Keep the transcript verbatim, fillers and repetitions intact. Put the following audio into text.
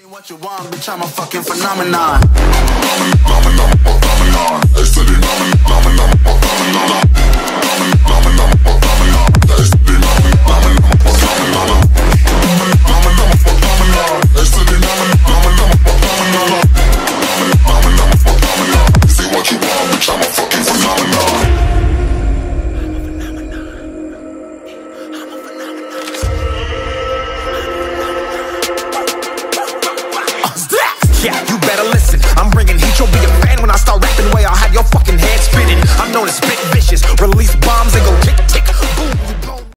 What you want, bitch, I'm a fucking phenomenon.